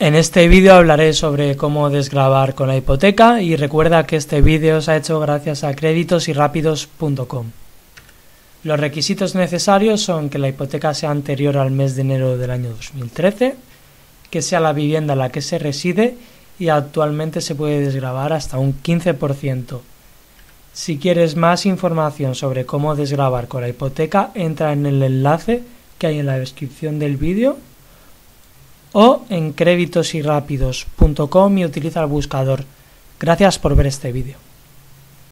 En este vídeo hablaré sobre cómo desgravar con la hipoteca y recuerda que este vídeo se ha hecho gracias a creditosyrrapidos.com. Los requisitos necesarios son que la hipoteca sea anterior al mes de enero del año 2013, que sea la vivienda en la que se reside y actualmente se puede desgravar hasta un 15%. Si quieres más información sobre cómo desgravar con la hipoteca, entra en el enlace que hay en la descripción del vídeo o en creditosyrrapidos.com y utiliza el buscador. Gracias por ver este vídeo.